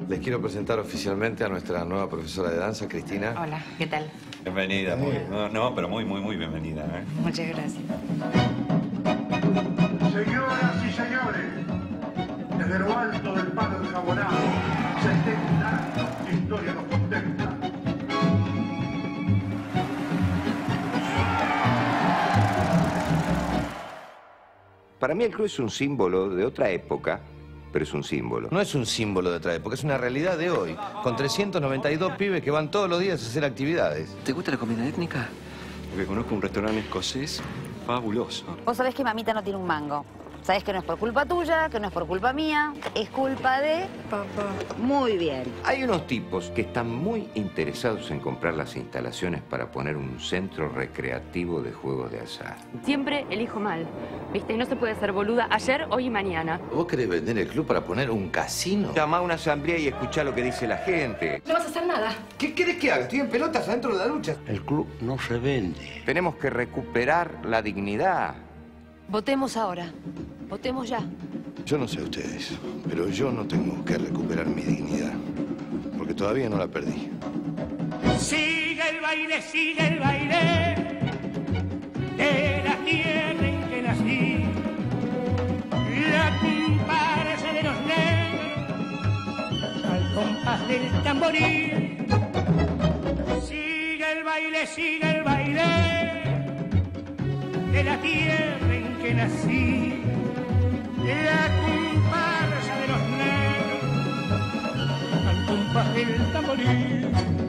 Les quiero presentar oficialmente a nuestra nueva profesora de danza, Cristina. Hola, ¿qué tal? Bienvenida, pero muy bienvenida, ¿eh? Muchas gracias. Señoras y señores, desde lo alto del palo enjabonado, 70 años de historia nos contempla. Para mí el club es un símbolo de otra época, pero es un símbolo. No es un símbolo de otra época, es una realidad de hoy, con 392 pibes que van todos los días a hacer actividades. ¿Te gusta la comida étnica? Porque conozco un restaurante escocés fabuloso. Vos sabés que mamita no tiene un mango. Sabés que no es por culpa tuya, que no es por culpa mía, es culpa de papá. Muy bien. Hay unos tipos que están muy interesados en comprar las instalaciones para poner un centro recreativo de juegos de azar. Siempre elijo mal, ¿viste? No se puede ser boluda ayer, hoy y mañana. ¿Vos querés vender el club para poner un casino? Llama a una asamblea y escuchá lo que dice la gente. No vas a hacer nada. ¿Qué querés que haga? Estoy en pelotas adentro de la lucha. El club no se vende. Tenemos que recuperar la dignidad. Votemos ahora. Votemos ya. Yo no sé ustedes, pero yo no tengo que recuperar mi dignidad, porque todavía no la perdí. Sigue el baile de la tierra en que nací, la comparsa de los negros al compás del tamboril. Sigue el baile de la tierra en que nací, la comparsa de los negros al compás del tamboril.